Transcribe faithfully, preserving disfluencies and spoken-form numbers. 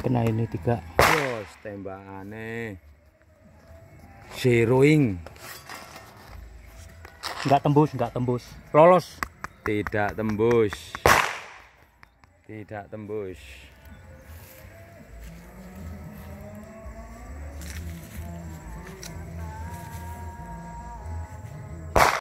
Kena ini tiga. Bos, tembakannya zeroing. Enggak tembus, enggak tembus. Lolos. Tidak tembus. Tidak tembus.